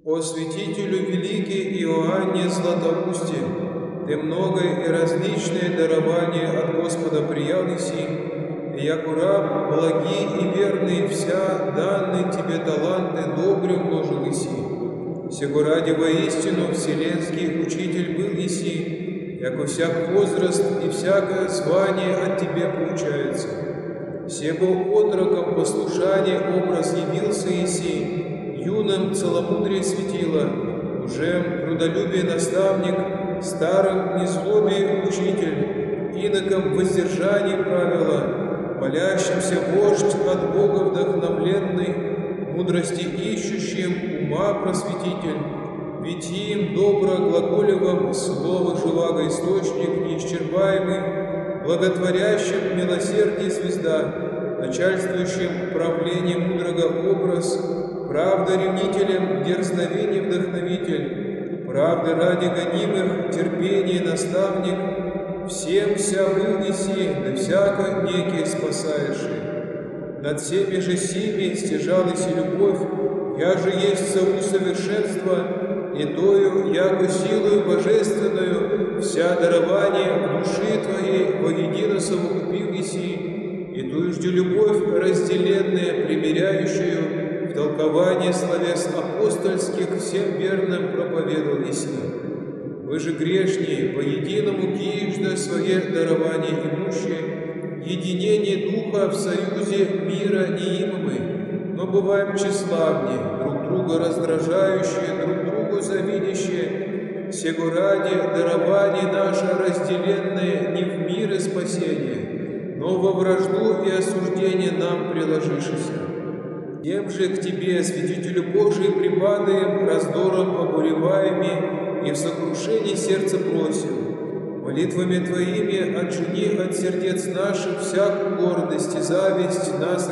О святителю великий Иоанне Златоусте, ты многое и различное дарование от Господа приял иси, и яко раб благий и верный вся данные тебе таланты добрым вложил иси. Сего ради воистину вселенский учитель был иси, яко всяк возраст и всякое звание от тебе получается. Сего отроком послушания образ явился иси, юным целомудрие светило, уже трудолюбие наставник, старым незлобие учитель, иноком воздержание правила, молящимся вождь от Бога вдохновленный, мудрости ищущим ума просветитель, витием добро глаголевом слово живаго источник неисчерпаемый, благотворящим милосердие звезда, начальствующим правлением мудрого образ, правда ревнителем дерзновений вдохновитель, правды ради гонимых терпение наставник, всем вся был иси, да всяко некий спасающий. Над всеми же сими стяжалась и любовь, я же есть сову совершенства, и тою, яко силою божественную, вся дарование в души твоей воедино совокупил иси, и тую же любовь разделенная, примиряющую, в толковании словес апостольских всем верным проповедовал иси. Вы же грешние, по единому киежда свое дарование имущие, единение духа в союзе мира неимы, но бываем тщеславнее, друг друга раздражающие, друг другу завидящие, сего ради дарование наше разделенное не в мир и спасение, но во вражду и осуждение нам приложившееся. Тем же к тебе, святителю Божий, припадаем, раздором обуреваемыми, и в сокрушении сердца просим. Молитвами Твоими отжени от сердец наших всякую гордость и зависть, нас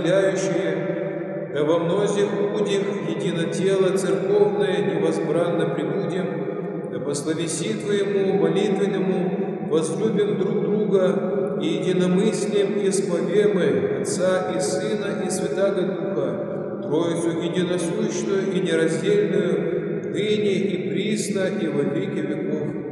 разделяющие, да во мнозих удих едино тело церковное невозбранно прибудем, да по словеси Твоему молитвенному возлюбим друг друга, и единомыслием исповемы Отца и Сына и Святаго Духа, Троицу единосущную и нераздельную, ныне и присно и во веки веков.